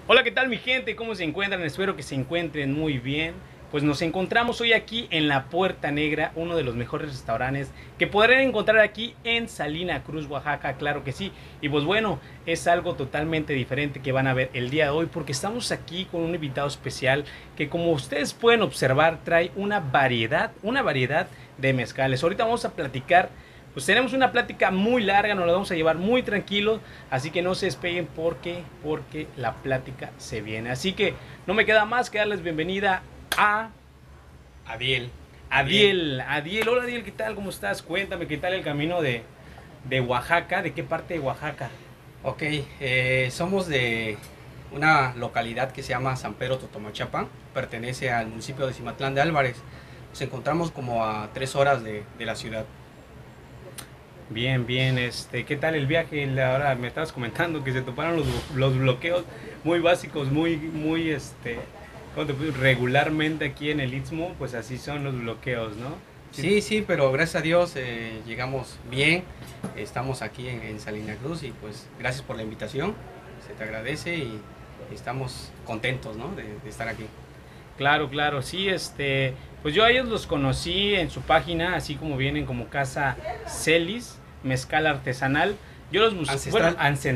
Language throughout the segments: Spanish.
Hola, ¿qué tal mi gente? ¿Cómo se encuentran? Espero que se encuentren muy bien. Pues nos encontramos hoy aquí en La Puerta Negra, uno de los mejores restaurantes que podrán encontrar aquí en Salina Cruz, Oaxaca, claro que sí. Y pues bueno, es algo totalmente diferente que van a ver el día de hoy porque estamos aquí con un invitado especial que, como ustedes pueden observar, trae una variedad de mezcales. Ahorita vamos a platicar. Pues tenemos una plática muy larga, nos la vamos a llevar muy tranquilo, así que no se despeguen porque la plática se viene. Así que no me queda más que darles bienvenida a Adiel. Adiel. Hola Adiel, ¿qué tal? ¿Cómo estás? Cuéntame, ¿qué tal el camino de Oaxaca? ¿De qué parte de Oaxaca? Ok, somos de una localidad que se llama San Pedro Totomachapan, pertenece al municipio de Cimatlán de Álvarez. Nos encontramos como a 3 horas de la ciudad. Bien, bien, ¿qué tal el viaje? Ahora me estabas comentando que se toparon los bloqueos muy básicos, ¿cómo te puedo decir? Regularmente aquí en el Istmo, pues así son los bloqueos, ¿no? Sí. Sí, sí, pero gracias a Dios llegamos bien, estamos aquí en Salina Cruz y pues gracias por la invitación, se te agradece y estamos contentos, ¿no? de estar aquí. Claro, claro, sí, pues yo a ellos los conocí en su página, así como vienen como Casa Celis, mezcal artesanal. Yo los busqué, bueno,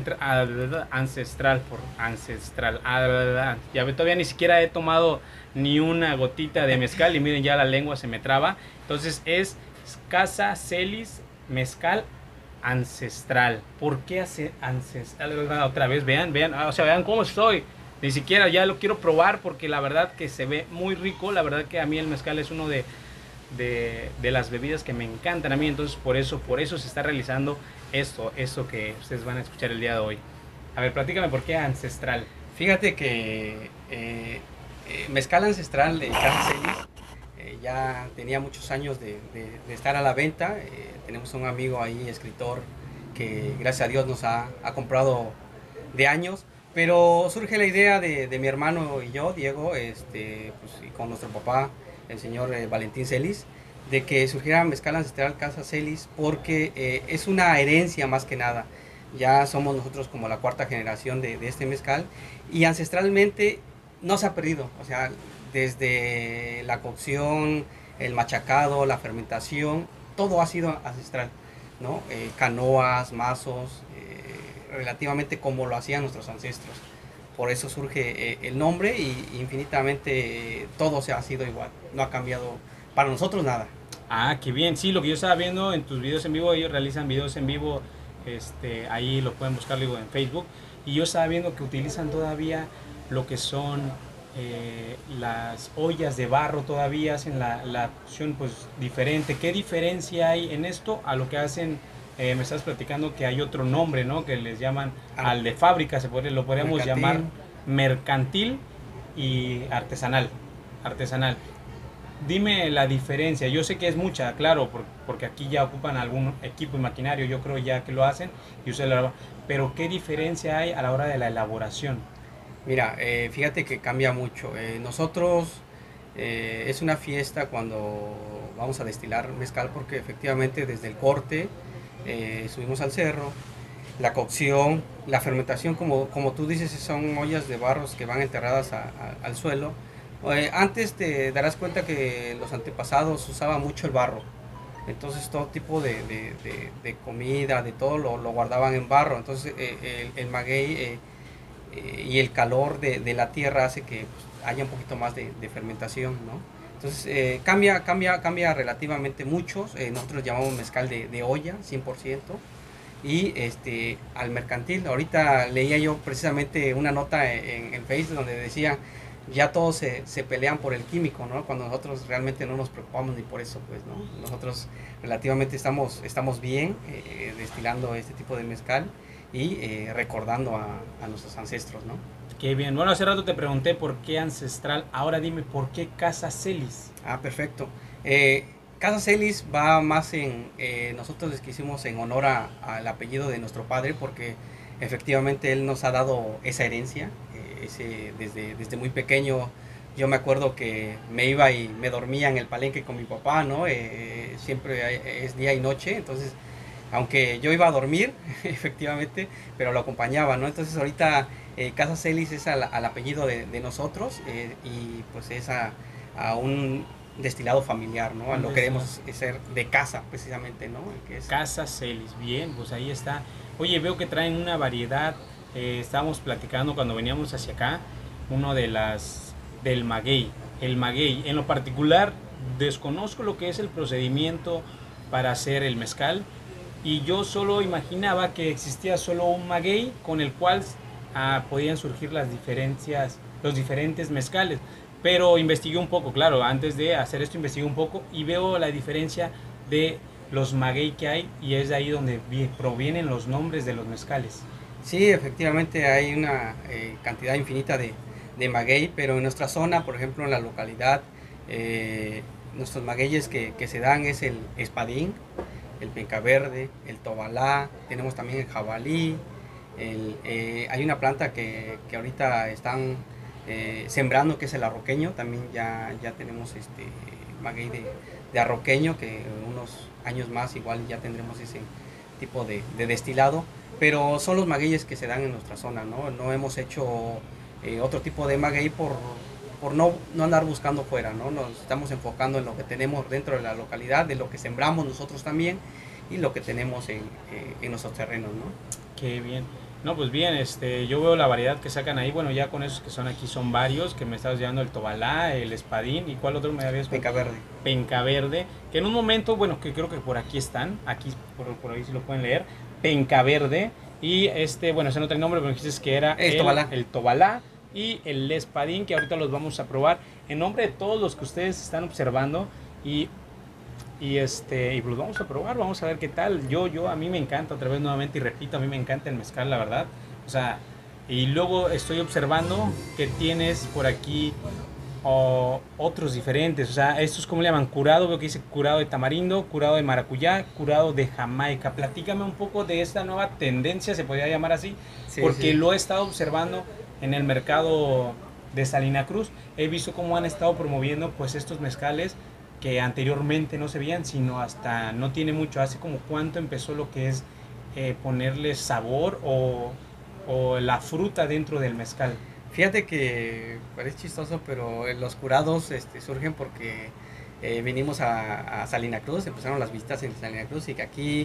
ancestral, ya ve, todavía ni siquiera he tomado ni una gotita de mezcal y miren, ya la lengua se me traba. Entonces es Casa Celis, mezcal ancestral. ¿Por qué hace ancestral? Otra vez, vean, o sea, vean cómo estoy. Ni siquiera ya lo quiero probar porque la verdad que se ve muy rico. La verdad que a mí el mezcal es uno de las bebidas que me encantan a mí. Entonces por eso se está realizando esto que ustedes van a escuchar el día de hoy. A ver, platícame por qué ancestral. Fíjate que mezcal ancestral de Casa Celis ya tenía muchos años de estar a la venta. Tenemos un amigo ahí, escritor, que gracias a Dios nos ha comprado de años. Pero surge la idea de mi hermano y yo, Diego, pues, y con nuestro papá, el señor Valentín Celis, de que surgiera mezcal ancestral Casa Celis, porque es una herencia más que nada. Ya somos nosotros como la cuarta generación de este mezcal y ancestralmente no se ha perdido. O sea, desde la cocción, el machacado, la fermentación, todo ha sido ancestral, ¿no? Canoas, mazos, relativamente como lo hacían nuestros ancestros. Por eso surge el nombre y infinitamente todo se ha sido igual. No ha cambiado para nosotros nada. Ah, qué bien. Sí, lo que yo estaba viendo en tus videos en vivo, ellos realizan videos en vivo, ahí lo pueden buscar, digo, en Facebook. Y yo estaba viendo que utilizan todavía lo que son las ollas de barro, todavía hacen la cocción pues diferente. ¿Qué diferencia hay en esto a lo que hacen? Me estás platicando que hay otro nombre, ¿no? Que les llaman al de fábrica, lo podríamos llamar Mercantil. mercantil y artesanal. Artesanal. Dime la diferencia. Yo sé que es mucha, claro, porque aquí ya ocupan algún equipo y maquinario, yo creo ya que lo hacen y ustedes pero ¿qué diferencia hay a la hora de la elaboración? Mira, fíjate que cambia mucho. Nosotros es una fiesta cuando vamos a destilar mezcal porque efectivamente desde el corte subimos al cerro, la cocción, la fermentación, como tú dices, son ollas de barros que van enterradas al suelo. Antes te darás cuenta que los antepasados usaban mucho el barro, entonces todo tipo de comida, de todo lo guardaban en barro, entonces el maguey y el calor de la tierra hace que pues, haya un poquito más de fermentación, ¿no? Entonces cambia relativamente mucho. Nosotros llamamos mezcal de olla, 100%. Y al mercantil, ahorita leía yo precisamente una nota en Facebook donde decía, ya todos se pelean por el químico, ¿no? Cuando nosotros realmente no nos preocupamos ni por eso, pues, ¿no? Nosotros relativamente estamos bien destilando este tipo de mezcal y recordando a nuestros ancestros, ¿no? Qué bien. Bueno, hace rato te pregunté por qué ancestral, ahora dime por qué Casa Celis. Ah, perfecto. Casa Celis va más nosotros les quisimos en honor al apellido de nuestro padre porque efectivamente él nos ha dado esa herencia, desde muy pequeño. Yo me acuerdo que me iba y me dormía en el palenque con mi papá, ¿no? Siempre es día y noche, entonces aunque yo iba a dormir, efectivamente, pero lo acompañaba, ¿no? Entonces ahorita Casa Celis es al apellido de nosotros, y pues es a un destilado familiar, ¿no? Lo queremos ser de casa, precisamente, ¿no? Que es Casa Celis, bien, pues ahí está. Oye, veo que traen una variedad. Estábamos platicando cuando veníamos hacia acá, uno de las del maguey. El maguey, en lo particular, desconozco lo que es el procedimiento para hacer el mezcal y yo solo imaginaba que existía solo un maguey con el cual podían surgir las diferencias, los diferentes mezcales. Pero investigué un poco, claro, antes de hacer esto investigué un poco y veo la diferencia de los maguey que hay y es de ahí donde provienen los nombres de los mezcales. Sí, efectivamente hay una cantidad infinita de maguey, pero en nuestra zona, por ejemplo, en la localidad, nuestros magueyes que se dan es el espadín, el pencaverde, el tobalá, tenemos también el jabalí, hay una planta que ahorita están sembrando, que es el arroqueño. También ya tenemos maguey de arroqueño, que unos años más igual ya tendremos ese tipo de destilado, pero son los magueyes que se dan en nuestra zona, no hemos hecho otro tipo de maguey por no andar buscando fuera, ¿no? Nos estamos enfocando en lo que tenemos dentro de la localidad, de lo que sembramos nosotros también y lo que tenemos en nuestros terrenos, ¿no? Qué bien. No, pues bien, yo veo la variedad que sacan ahí. Bueno, ya con esos que son aquí son varios, que me estabas llevando el tobalá, el espadín, ¿y cuál otro me habías? Pencaverde. Pencaverde, que en un momento, bueno, que creo que por aquí están, aquí por ahí sí lo pueden leer, Pencaverde, y bueno, ese no tiene nombre, pero dijiste que era el tobalá y el espadín, que ahorita los vamos a probar en nombre de todos los que ustedes están observando y pues vamos a probar, vamos a ver qué tal. A mí me encanta, otra vez nuevamente y repito, a mí me encanta el mezcal, la verdad. O sea, y luego estoy observando que tienes por aquí otros diferentes. O sea, estos, ¿cómo le llaman? Curado, veo que dice curado de tamarindo, curado de maracuyá, curado de jamaica. Platícame un poco de esta nueva tendencia, se podría llamar así, sí, porque sí, lo he estado observando en el mercado de Salina Cruz. He visto cómo han estado promoviendo pues estos mezcales que anteriormente no se veían, sino hasta no tiene mucho, hace como cuánto empezó lo que es ponerle sabor o la fruta dentro del mezcal. Fíjate que parece chistoso, pero los curados surgen porque vinimos a Salina Cruz, empezaron las visitas en Salina Cruz y que aquí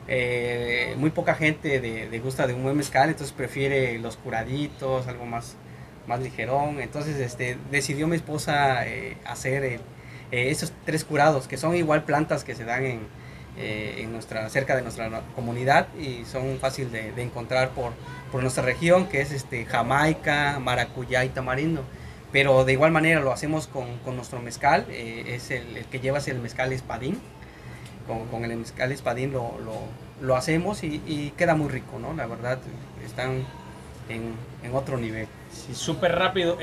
muy poca gente gusta de un buen mezcal, entonces prefiere los curaditos, algo más ligerón. Entonces decidió mi esposa hacer esos 3 curados, que son igual plantas que se dan cerca de nuestra comunidad y son fácil de encontrar por nuestra región, que es jamaica, maracuyá y tamarindo. Pero de igual manera lo hacemos con nuestro mezcal, es el que lleva el mezcal espadín. Con el mezcal espadín lo hacemos y queda muy rico, ¿no? La verdad, están en otro nivel. Sí, súper rápido.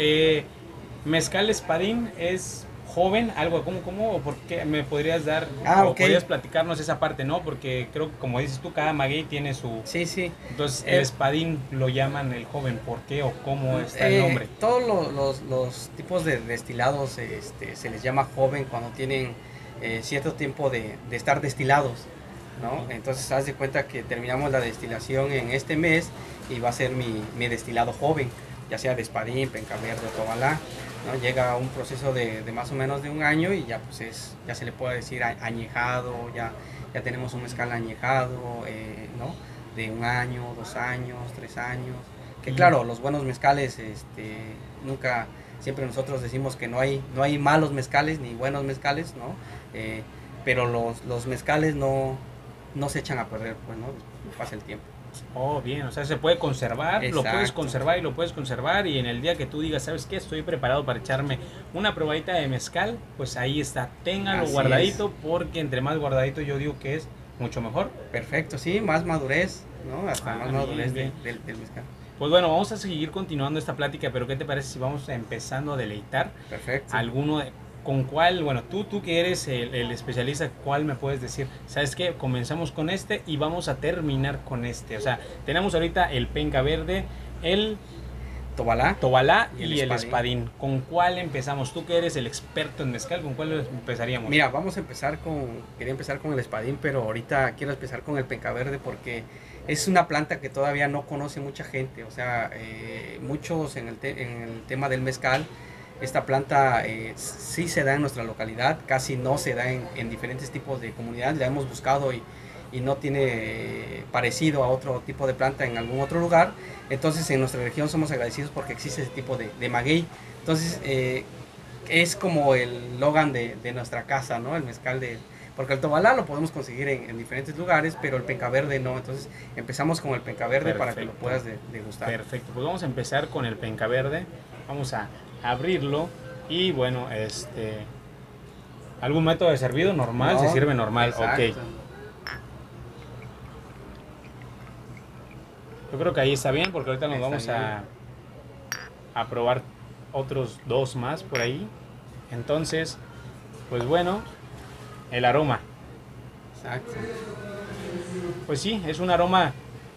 Mezcal espadín es joven, algo como, o por qué me podrías dar, o okay, podrías platicarnos esa parte, ¿no? Porque creo que como dices tú, cada maguey tiene su... Sí, sí. Entonces, el espadín lo llaman el joven, ¿por qué o cómo está el nombre? Todos los tipos de destilados se les llama joven cuando tienen cierto tiempo de estar destilados, ¿no? Entonces, haz de cuenta que terminamos la destilación en este mes y va a ser mi destilado joven, ya sea de espadín, pencaverde o tobalá, ¿no? Llega a un proceso de más o menos de un año y ya pues ya se le puede decir añejado, ya tenemos un mezcal añejado, ¿no? De 1 año, 2 años, 3 años, que claro, los buenos mezcales, nunca, siempre nosotros decimos que no hay malos mezcales ni buenos mezcales, ¿no? Pero los mezcales no se echan a perder, pues, ¿no? Pasa el tiempo. Oh, bien, o sea, se puede conservar, exacto, lo puedes conservar y lo puedes conservar y en el día que tú digas, ¿sabes qué? Estoy preparado para echarme una probadita de mezcal, pues ahí está, téngalo así guardadito, es, porque entre más guardadito yo digo que es mucho mejor. Perfecto, sí, más madurez, ¿no? Hasta más madurez del mezcal. Pues bueno, vamos a seguir continuando esta plática, pero ¿qué te parece si vamos empezando a deleitar? Perfecto. Alguno ¿Con cuál? Bueno, tú que eres el especialista, ¿cuál me puedes decir? ¿Sabes qué? Comenzamos con este y vamos a terminar con este. O sea, tenemos ahorita el pencaverde, el tobalá y el espadín. ¿Con cuál empezamos? Tú que eres el experto en mezcal, ¿con cuál empezaríamos? Mira, vamos a empezar quería empezar con el espadín, pero ahorita quiero empezar con el pencaverde porque es una planta que todavía no conoce mucha gente, o sea, muchos en en el tema del mezcal. Esta planta sí se da en nuestra localidad, casi no se da en diferentes tipos de comunidades. La hemos buscado y no tiene parecido a otro tipo de planta en algún otro lugar. Entonces en nuestra región somos agradecidos porque existe ese tipo de maguey. Entonces es como el logan de nuestra casa, ¿no? El mezcal porque el tobalá lo podemos conseguir en diferentes lugares, pero el penca verde no. Entonces empezamos con el penca verde. Perfecto. Para que lo puedas degustar. Perfecto, pues vamos a empezar con el penca verde. Vamos a abrirlo y bueno, ¿algún método de servido normal? No, se sirve normal. Exacto. Ok. Yo creo que ahí está bien, porque ahorita nos vamos a probar otros 2 más por ahí. Entonces, pues bueno, el aroma. Exacto. Pues sí, es un aroma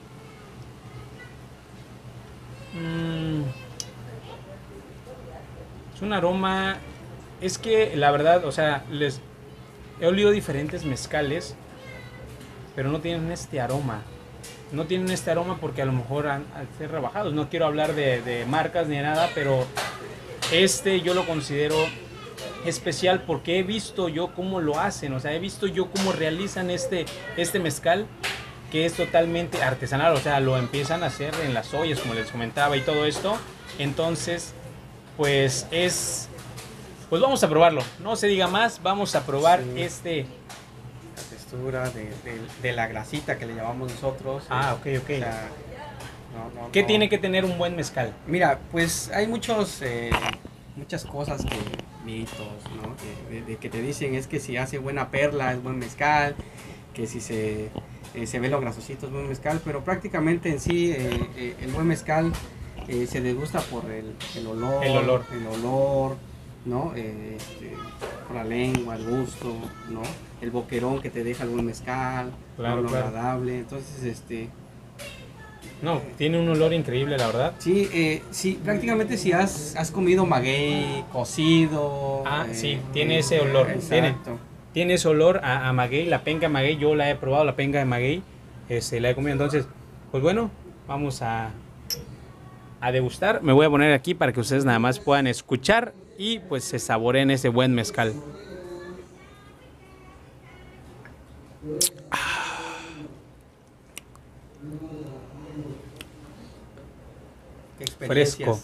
es un aroma, es que la verdad, o sea, he olido diferentes mezcales, pero no tienen este aroma. No tienen este aroma porque a lo mejor al ser rebajados. No quiero hablar de marcas ni de nada, pero yo lo considero especial porque he visto yo cómo lo hacen. O sea, he visto yo cómo realizan este mezcal, que es totalmente artesanal. O sea, lo empiezan a hacer en las ollas, como les comentaba, y todo esto. Entonces, pues vamos a probarlo. No se diga más, vamos a probar la textura de la grasita que le llamamos nosotros. Ah, ok. O sea, ¿qué tiene que tener un buen mezcal? Mira, pues hay muchas cosas mitos, ¿no? Que te dicen es que si hace buena perla es buen mezcal, que si se ve lo grasosito es buen mezcal, pero prácticamente en sí el buen mezcal se degusta por el olor, ¿no? Por la lengua, el gusto, ¿no? El boquerón que te deja el buen mezcal, claro. Agradable. Entonces, no, tiene un olor increíble, la verdad. Sí, sí, prácticamente si has comido maguey cocido. Sí, tiene ese olor. Exacto. Tiene ese olor a maguey, la penca de maguey. Yo la he probado, la penca de maguey, la he comido. Entonces, pues bueno, vamos a degustar. Me voy a poner aquí para que ustedes nada más puedan escuchar y pues se saboreen ese buen mezcal. Fresco.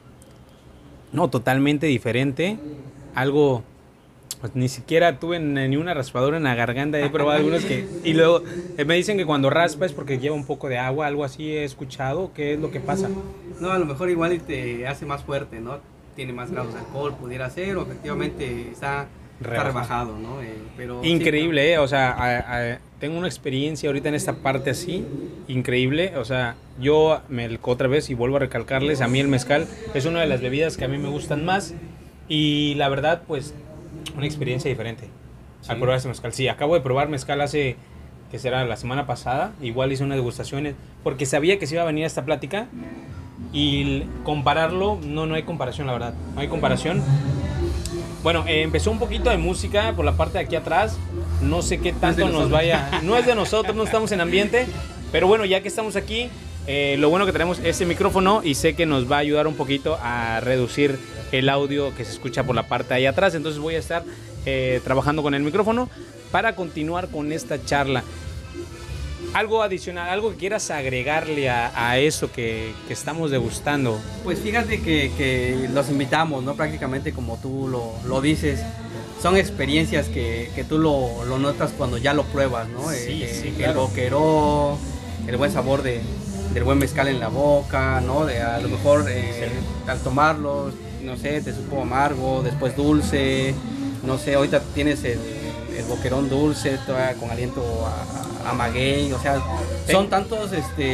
No, totalmente diferente. Algo, pues ni siquiera tuve ni una raspadura en la garganta. He probado algunos y luego me dicen que cuando raspa es porque lleva un poco de agua, algo así he escuchado. ¿Qué es lo que pasa? No, a lo mejor igual te hace más fuerte, ¿no? Tiene más grados de alcohol, pudiera ser, o efectivamente está rebajado, ¿no? Pero increíble, sí, o sea, tengo una experiencia ahorita en esta parte así, increíble. O sea, yo otra vez, y vuelvo a recalcarles, a mí el mezcal es una de las bebidas que a mí me gustan más, y la verdad, pues, una experiencia diferente al probar ese mezcal. Sí, acabo de probar mezcal hace, que será la semana pasada, igual hice unas degustaciones, porque sabía que se iba a venir a esta plática, y compararlo, no hay comparación, la verdad, no hay comparación. Bueno, empezó un poquito de música por la parte de aquí atrás. No sé qué tanto nos vaya. No es de nosotros, no estamos en ambiente. Pero bueno, ya que estamos aquí, lo bueno que tenemos este micrófono y sé que nos va a ayudar un poquito a reducir el audio que se escucha por la parte de ahí atrás. Entonces voy a estar trabajando con el micrófono para continuar con esta charla. Algo adicional, algo que quieras agregarle a eso que estamos degustando. Pues fíjate que los invitamos, ¿no? Prácticamente como tú lo dices, son experiencias que tú lo notas cuando ya lo pruebas, ¿no? Sí, claro. El boquerón, el buen sabor del buen mezcal en la boca, ¿no? A lo mejor al tomarlo, no sé, te supo amargo, después dulce, no sé, ahorita tienes el boquerón dulce, con aliento a maguey. O sea, son tantos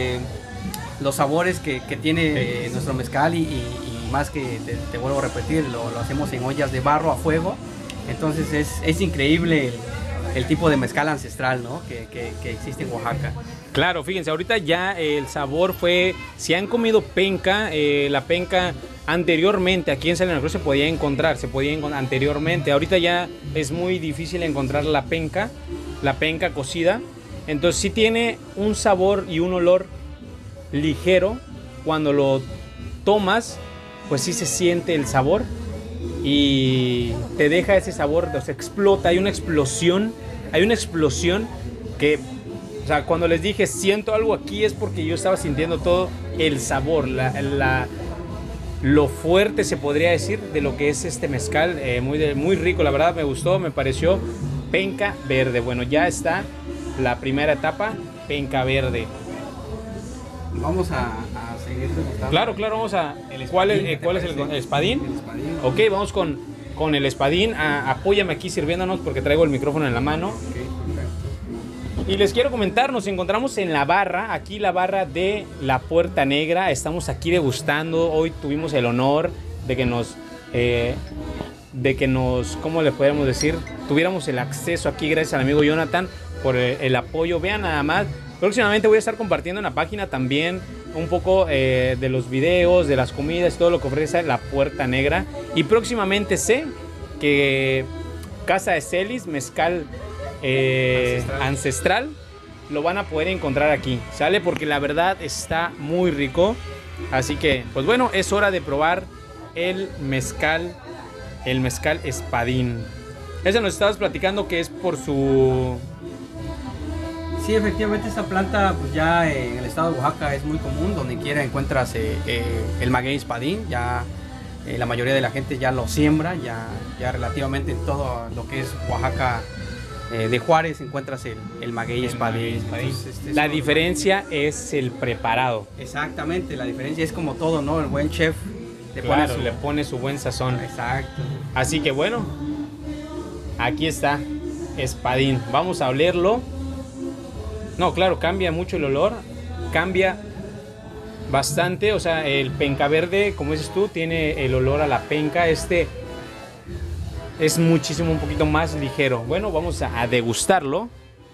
los sabores que tiene nuestro mezcal y más que te vuelvo a repetir, lo hacemos en ollas de barro a fuego. Entonces es increíble el tipo de mezcal ancestral, ¿no? que existe en Oaxaca. Claro, fíjense, ahorita ya el sabor fue, si han comido penca, la penca anteriormente aquí en Salina Cruz se podía encontrar anteriormente. Ahorita ya es muy difícil encontrar la penca cocida, Entonces sí tiene un sabor y un olor ligero. Cuando lo tomas, pues sí se siente el sabor y te deja ese sabor, o sea, explota, hay una explosión que, o sea, cuando les dije siento algo aquí es porque yo estaba sintiendo todo el sabor, lo fuerte se podría decir de lo que es este mezcal, muy rico, la verdad me gustó, me pareció penca verde. Bueno, ya está la primera etapa, penca verde. Vamos a seguir degustando. Claro, vamos a... ¿Cuál es el espadín? El espadín. Ok, vamos con el espadín. Apóyame aquí sirviéndonos porque traigo el micrófono en la mano. Okay, y les quiero comentar, nos encontramos en la barra, aquí la barra de La Puerta Negra. Estamos aquí degustando. Hoy tuvimos el honor de que nos, ¿cómo le podemos decir? Tuviéramos el acceso aquí gracias al amigo Jonathan por el apoyo. Vean nada más. Próximamente voy a estar compartiendo en la página también un poco de los videos, de las comidas, todo lo que ofrece La Puerta Negra. Y próximamente sé que Casa de Celis, mezcal ancestral, lo van a poder encontrar aquí, ¿sale? Porque la verdad está muy rico. Así que, pues bueno, es hora de probar el mezcal espadín. Ese nos estabas platicando que es por su... Sí, efectivamente esta planta pues ya en el estado de Oaxaca es muy común, donde quiera encuentras el maguey espadín, ya la mayoría de la gente ya lo siembra, ya relativamente en todo lo que es Oaxaca de Juárez encuentras el maguey espadín. Entonces, la diferencia es el preparado. Exactamente, la diferencia es como todo, ¿no? El buen chef le pone su buen sazón. Exacto. Así que bueno, aquí está, espadín, vamos a olerlo. No, claro, cambia mucho el olor, cambia bastante, o sea, el penca verde, como dices tú, tiene el olor a la penca, este es muchísimo, un poquito más ligero. Bueno, vamos a degustarlo.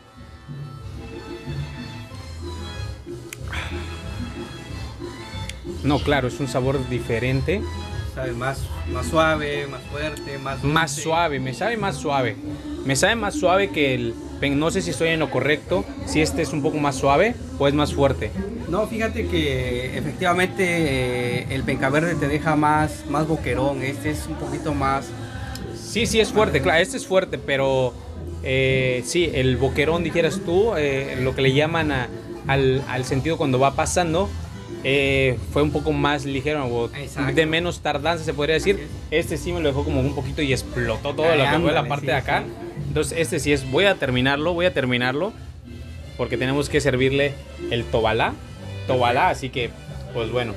No, claro, es un sabor diferente. Sabe más suave, más fuerte, más suave, me sabe más suave. Me sabe más suave que el... No sé si estoy en lo correcto, si este es un poco más suave o es más fuerte. No, fíjate que efectivamente el penca verde te deja más boquerón, este es un poquito más... Sí, es fuerte, claro, este es fuerte, pero sí, el boquerón, dijeras tú, lo que le llaman al sentido cuando va pasando, fue un poco más ligero, o de menos tardanza se podría decir. Este sí me lo dejó como un poquito y explotó todo lo que fue la parte de acá. Entonces este sí voy a terminarlo porque tenemos que servirle el tobalá, así que pues bueno.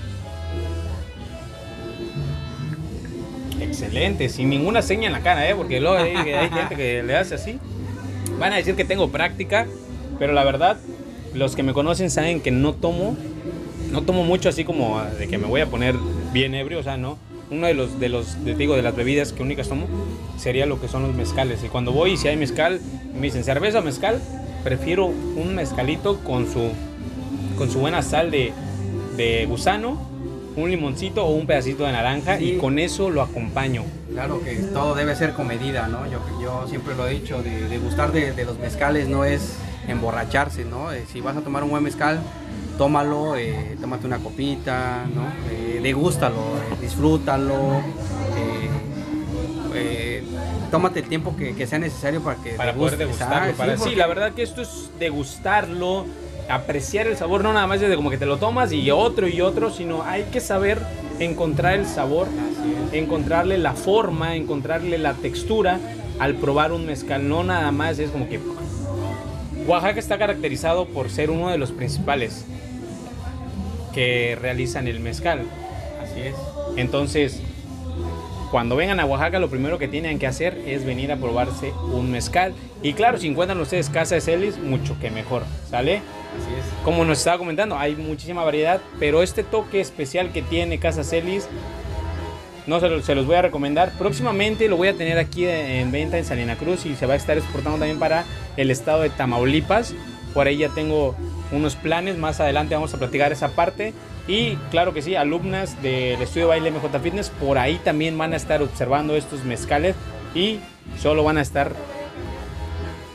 Excelente, sin ninguna seña en la cara, porque luego hay gente que le hace así. Van a decir que tengo práctica, pero la verdad, los que me conocen saben que no tomo mucho así como de que me voy a poner bien ebrio, o sea, no. Uno de las bebidas que únicas tomo sería lo que son los mezcales. Y cuando voy y si hay mezcal, me dicen cerveza o mezcal, prefiero un mezcalito con su buena sal de gusano, un limoncito o un pedacito de naranja, sí. Y con eso lo acompaño. Claro que todo debe ser con medida, ¿no? Yo siempre lo he dicho, de gustar de los mezcales no es emborracharse, ¿no? Si vas a tomar un buen mezcal, tómalo, tómate una copita, ¿no? Degústalo, disfrútalo, tómate el tiempo que sea necesario para poder degustarlo. Sí, la verdad que esto es degustarlo, apreciar el sabor, no nada más desde como que te lo tomas y otro, sino hay que saber encontrar el sabor, encontrarle la forma, encontrarle la textura al probar un mezcal. No nada más es como que... Oaxaca está caracterizado por ser uno de los principales que realizan el mezcal. Así es. Entonces, cuando vengan a Oaxaca, lo primero que tienen que hacer es venir a probarse un mezcal. Y claro, si encuentran ustedes Casa de Celis, mucho que mejor, ¿sale? Así es. Como nos estaba comentando, hay muchísima variedad, pero este toque especial que tiene Casa Celis, no se los voy a recomendar. Próximamente lo voy a tener aquí en venta en Salina Cruz y se va a estar exportando también para el estado de Tamaulipas. Por ahí ya tengo unos planes, más adelante vamos a platicar esa parte. Y claro que sí, alumnas del estudio Baile MJ Fitness por ahí también van a estar observando estos mezcales y solo van a estar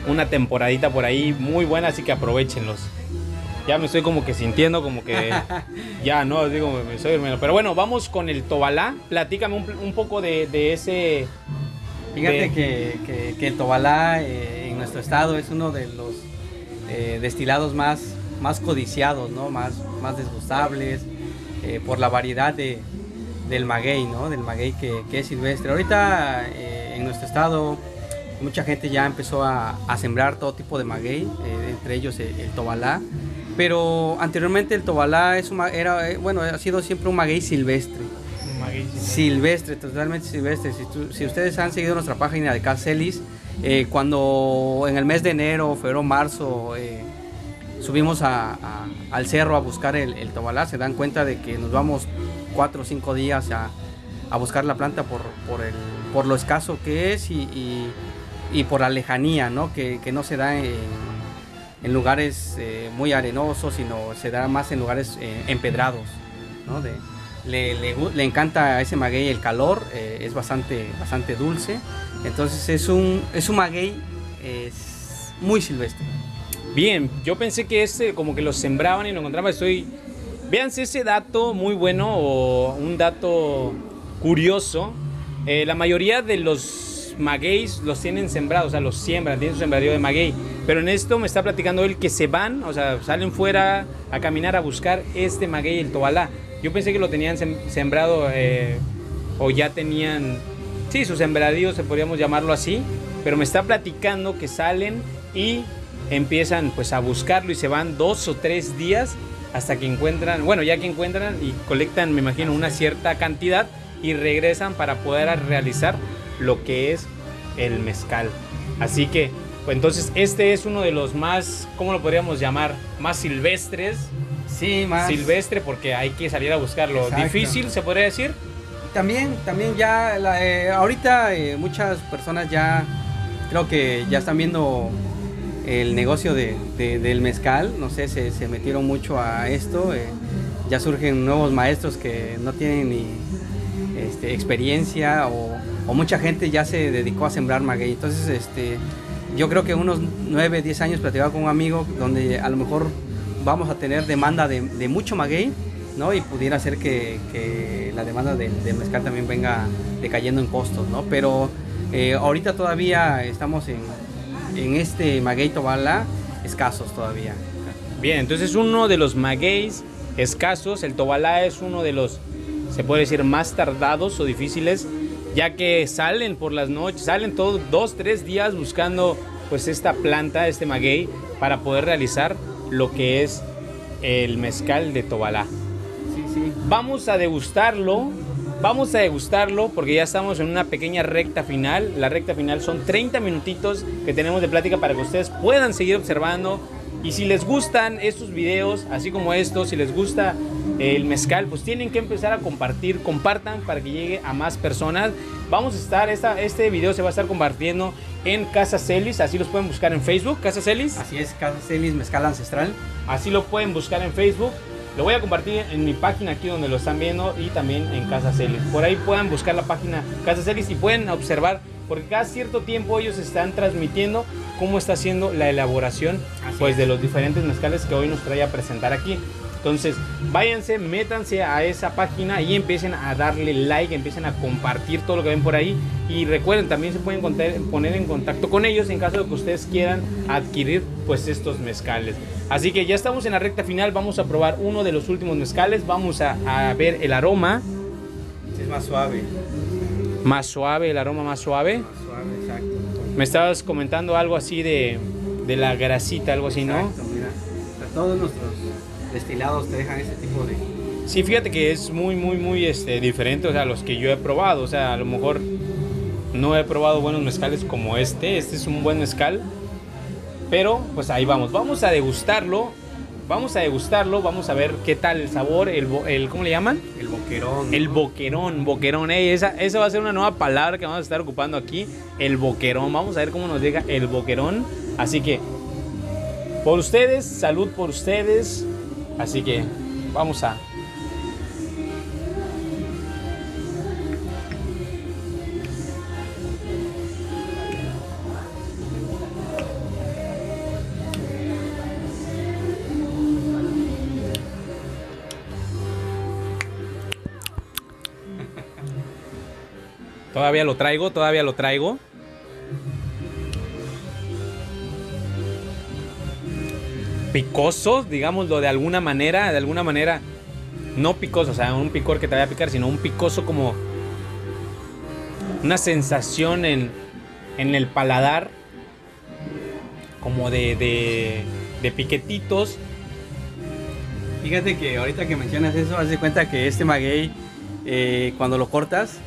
una temporadita por ahí muy buena, así que aprovechenlos. Ya me estoy como que sintiendo como que ya, no, digo, me estoy durmiendo. Pero bueno, vamos con el Tobalá. Platícame un poco de ese... Fíjate que el Tobalá en nuestro estado es uno de los destilados más codiciados, ¿no? Más desgustables, por la variedad del maguey, ¿no? Del maguey que es silvestre. Ahorita en nuestro estado mucha gente ya empezó a sembrar todo tipo de maguey, entre ellos el Tobalá. Pero anteriormente el Tobalá ha sido siempre un maguey silvestre. Silvestre, totalmente silvestre. Si ustedes han seguido nuestra página de Casa Celis, cuando en el mes de enero, febrero, marzo, subimos al cerro a buscar el Tobalá, se dan cuenta de que nos vamos 4 o 5 días a buscar la planta por lo escaso que es y por la lejanía, ¿no? Que no se da en lugares muy arenosos, sino se da más en lugares empedrados, ¿no? Le encanta a ese maguey el calor, es bastante dulce, entonces es un maguey muy silvestre. Bien, yo pensé que como que lo sembraban y lo encontraban. Véanse ese dato muy bueno, o un dato curioso. La mayoría de los magueys los tienen sembrados, o sea, los siembran, tienen su sembradío de maguey. Pero en esto me está platicando él que se van, o sea, salen fuera a caminar a buscar este maguey, el Tobalá. Yo pensé que lo tenían sembrado o ya tenían, sí, su sembradío, se podríamos llamarlo así. Pero me está platicando que salen y empiezan pues a buscarlo y se van 2 o 3 días hasta que encuentran, bueno, ya que encuentran y colectan, me imagino, una cierta cantidad y regresan para poder realizar lo que es el mezcal. Así que, pues entonces este es uno de los más, ¿cómo lo podríamos llamar? Más silvestres. Sí, más silvestre, porque hay que salir a buscarlo. Exacto. Difícil, se podría decir. También ya, ahorita muchas personas ya creo que ya están viendo el negocio del mezcal, no sé, se metieron mucho a esto, ya surgen nuevos maestros que no tienen ni experiencia o mucha gente ya se dedicó a sembrar maguey. Entonces yo creo que unos 9, 10 años platicaba con un amigo donde a lo mejor vamos a tener demanda de mucho maguey, ¿no? Y pudiera ser que la demanda del mezcal también venga decayendo en costos, ¿no? Pero ahorita todavía estamos en este maguey Tobalá escasos todavía. Bien, entonces uno de los magueys escasos, el Tobalá es uno de los, se puede decir, más tardados o difíciles, ya que salen por las noches, salen todos 2, 3 días buscando pues esta planta, este maguey, para poder realizar lo que es el mezcal de Tobalá. Sí. Vamos a degustarlo porque ya estamos en una pequeña recta final. La recta final son 30 minutitos que tenemos de plática para que ustedes puedan seguir observando. Y si les gustan estos videos, así como estos, si les gusta el mezcal, pues tienen que empezar a compartir, compartan para que llegue a más personas. Vamos a estar, este video se va a estar compartiendo en Casa Celis, así los pueden buscar en Facebook, Casa Celis. Así es, Casa Celis Mezcal Ancestral. Así lo pueden buscar en Facebook. Lo voy a compartir en mi página aquí donde lo están viendo y también en Casa Celis. Por ahí puedan buscar la página Casa Celis y pueden observar, porque cada cierto tiempo ellos están transmitiendo cómo está haciendo la elaboración de los diferentes mezcales que hoy nos trae a presentar aquí. Entonces, váyanse, métanse a esa página y empiecen a darle like, empiecen a compartir todo lo que ven por ahí. Y recuerden, también se pueden poner en contacto con ellos en caso de que ustedes quieran adquirir pues estos mezcales. Así que ya estamos en la recta final, vamos a probar uno de los últimos mezcales, vamos a ver el aroma. Es más suave. Más suave, el aroma más suave. Más suave, exacto. Me estabas comentando algo así de la grasita, algo así, ¿no? Exacto, mira. Todos nuestros destilados te dejan ese tipo de... Sí, fíjate que es muy diferente, o sea, los que yo he probado. O sea, a lo mejor no he probado buenos mezcales como este. Este es un buen mezcal. Pero, pues ahí vamos. Vamos a degustarlo. Vamos a ver qué tal el sabor, ¿cómo le llaman? El boquerón. El boquerón. Esa va a ser una nueva palabra que vamos a estar ocupando aquí. El boquerón. Vamos a ver cómo nos llega el boquerón. Así que, por ustedes, salud por ustedes. Así que, vamos a... Todavía lo traigo, todavía lo traigo. Picoso, digámoslo de alguna manera, no picoso, o sea, un picor que te vaya a picar, sino un picoso como una sensación en el paladar, como de piquetitos. Fíjate que ahorita que mencionas eso, haz de cuenta que este maguey, cuando lo cortas,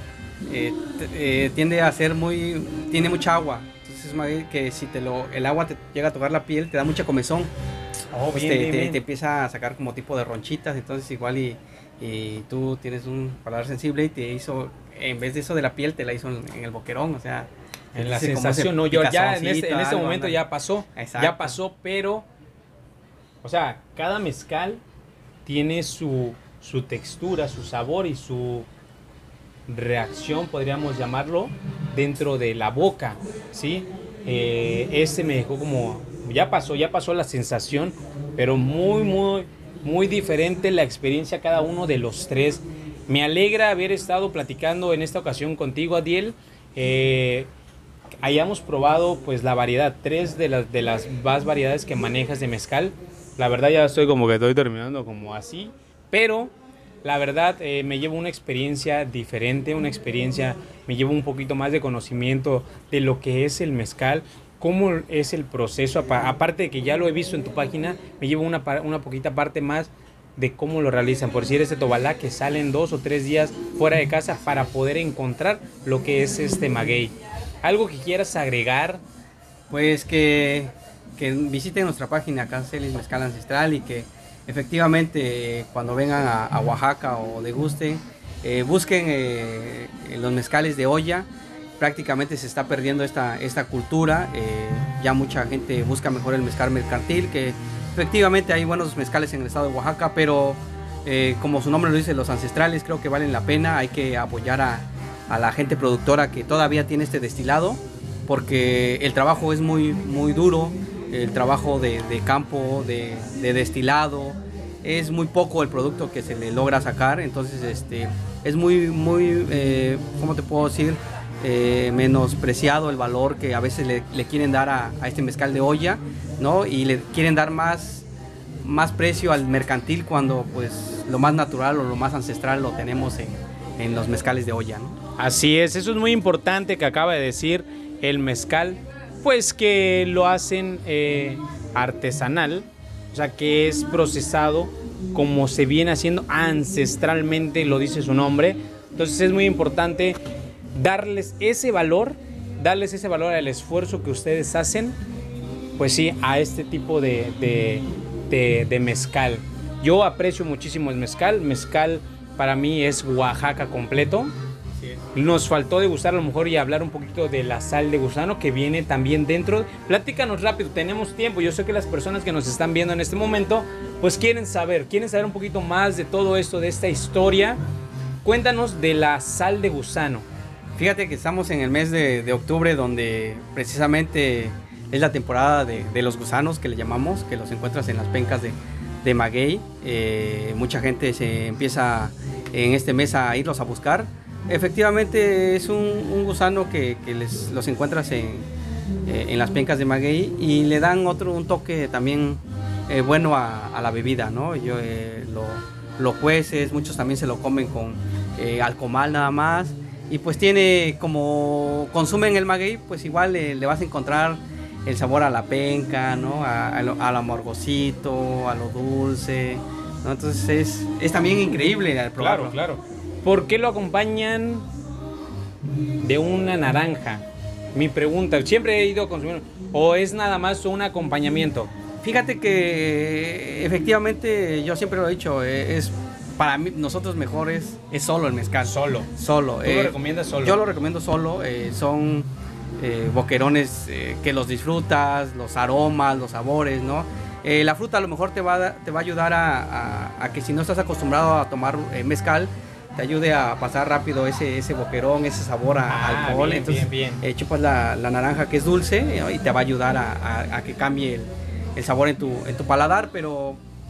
tiende a ser tiene mucha agua. Entonces es maguey que si el agua te llega a tocar la piel, te da mucha comezón. Oh, Pues bien, te empieza a sacar como tipo de ronchitas, entonces igual y tú tienes un paladar sensible y te hizo, en vez de eso de la piel, te la hizo en el boquerón, o sea, en la sensación, no, yo ya en este momento ya pasó, pero, o sea, cada mezcal tiene su textura, su sabor y su reacción, podríamos llamarlo, dentro de la boca, ¿sí? Ese me dejó como, ya pasó la sensación, pero muy diferente la experiencia cada uno de los tres. Me alegra haber estado platicando en esta ocasión contigo, Adiel. Hayamos probado pues la variedad, 3 de las más variedades que manejas de mezcal. La verdad ya estoy como que estoy terminando como así, pero la verdad me llevo una experiencia diferente, me llevo un poquito más de conocimiento de lo que es el mezcal, cómo es el proceso, aparte de que ya lo he visto en tu página, me llevo una poquita parte más de cómo lo realizan, por decir este tobalá que salen 2 o 3 días fuera de casa para poder encontrar lo que es este maguey. ¿Algo que quieras agregar? Pues que visiten nuestra página Cancelis Mezcal Ancestral y que efectivamente cuando vengan a Oaxaca o degusten, busquen los mezcales de olla. Prácticamente se está perdiendo esta cultura, ya mucha gente busca mejor el mezcal mercantil, que efectivamente hay buenos mezcales en el estado de Oaxaca, pero como su nombre lo dice, los ancestrales creo que valen la pena. Hay que apoyar a la gente productora que todavía tiene este destilado, porque el trabajo es muy duro, el trabajo de campo, de destilado, es muy poco el producto que se le logra sacar, entonces es muy ¿cómo te puedo decir? Menospreciado el valor que a veces le quieren dar a este mezcal de olla, ¿no? Y le quieren dar más precio al mercantil cuando pues lo más natural o lo más ancestral lo tenemos en los mezcales de olla, ¿no? Así es, eso es muy importante que acaba de decir el mezcal, pues que lo hacen artesanal, o sea que es procesado como se viene haciendo ancestralmente, lo dice su nombre. Entonces es muy importante darles ese valor al esfuerzo que ustedes hacen, pues sí, a este tipo de mezcal. Yo aprecio muchísimo el mezcal para mí es Oaxaca completo. Nos faltó degustar a lo mejor y hablar un poquito de la sal de gusano que viene también dentro. Platícanos rápido, tenemos tiempo. Yo sé que las personas que nos están viendo en este momento pues quieren saber un poquito más de todo esto, de esta historia. Cuéntanos de la sal de gusano. Fíjate que estamos en el mes de octubre, donde precisamente es la temporada de los gusanos, que le llamamos, que los encuentras en las pencas de maguey. Mucha gente se empieza en este mes a irlos a buscar. Efectivamente es un gusano que los encuentras en las pencas de maguey y le dan un toque también bueno a la bebida, ¿no? Lo cueces, muchos también se lo comen con alcomal nada más. Y pues tiene, como consumen el maguey, pues igual le vas a encontrar el sabor a la penca, ¿no? A lo amargosito, a lo dulce, ¿no? Entonces es también increíble al probarlo. Claro. ¿Por qué lo acompañan de una naranja? Mi pregunta, siempre he ido a consumir, ¿o es nada más un acompañamiento? Fíjate que efectivamente yo siempre lo he dicho, es para mí, nosotros mejor es solo el mezcal. Solo. ¿Tú lo recomiendas solo? Yo lo recomiendo solo. Son boquerones que los disfrutas, los aromas, los sabores, ¿no? La fruta a lo mejor te va a ayudar a que si no estás acostumbrado a tomar mezcal, te ayude a pasar rápido ese boquerón, ese sabor a alcohol. Bien, entonces bien. Chupas la naranja, que es dulce, y te va a ayudar a que cambie el sabor en tu paladar, pero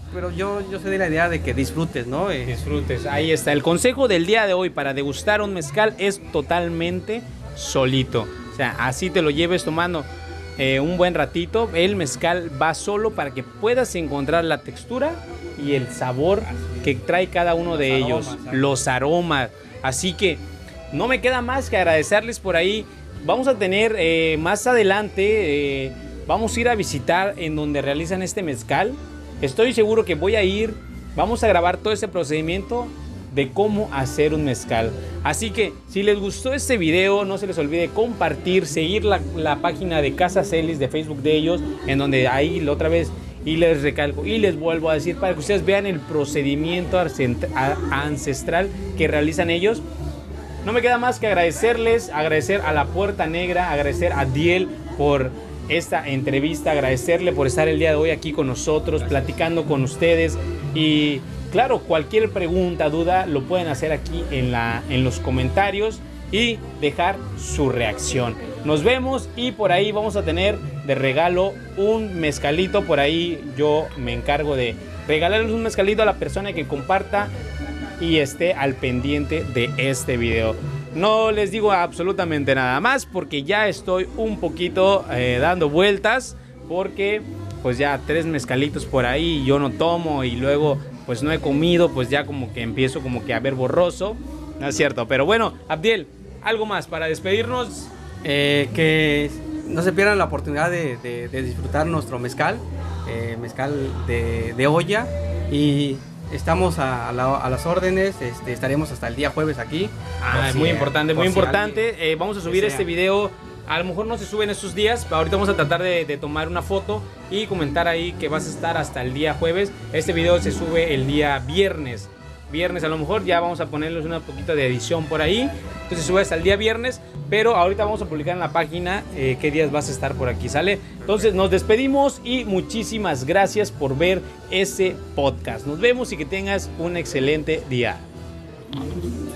pero yo soy de la idea de que disfrutes, ¿no? Disfrutes, ahí está. El consejo del día de hoy para degustar un mezcal es totalmente solito. O sea, así te lo lleves tomando un buen ratito. El mezcal va solo para que puedas encontrar la textura y el sabor que trae cada uno de ellos, los aromas. Así que no me queda más que agradecerles por ahí. Vamos a tener más adelante, vamos a ir a visitar en donde realizan este mezcal. Estoy seguro que voy a ir, vamos a grabar todo ese procedimiento de cómo hacer un mezcal. Así que si les gustó este video, no se les olvide compartir, seguir la página de Casa Celis de Facebook de ellos, en donde ahí la otra vez, y les recalco y les vuelvo a decir para que ustedes vean el procedimiento ancestral que realizan ellos. No me queda más que agradecerles, agradecer a La Puerta Negra, agradecer a Diel por esta entrevista, agradecerle por estar el día de hoy aquí con nosotros, platicando con ustedes. Y claro, cualquier pregunta, duda, lo pueden hacer aquí en los comentarios y dejar su reacción. Nos vemos y por ahí vamos a tener de regalo un mezcalito. Por ahí yo me encargo de regalarles un mezcalito a la persona que comparta y esté al pendiente de este video. No les digo absolutamente nada más porque ya estoy un poquito dando vueltas, porque pues ya 3 mezcalitos por ahí yo no tomo y luego pues no he comido, pues ya como que empiezo como que a ver borroso. No es cierto, pero bueno, Abdiel, ¿algo más para despedirnos? Que no se pierdan la oportunidad de disfrutar nuestro mezcal, mezcal de olla, y estamos a las órdenes. Estaremos hasta el día jueves aquí. Muy importante, muy importante. Vamos a subir este video. A lo mejor no se sube en estos días. Ahorita vamos a tratar de tomar una foto y comentar ahí que vas a estar hasta el día jueves. Este video se sube el día viernes. A lo mejor ya vamos a ponerles una poquito de edición por ahí. Entonces sube hasta el día viernes. Pero ahorita vamos a publicar en la página qué días vas a estar por aquí, ¿sale? Entonces nos despedimos y muchísimas gracias por ver ese podcast. Nos vemos y que tengas un excelente día.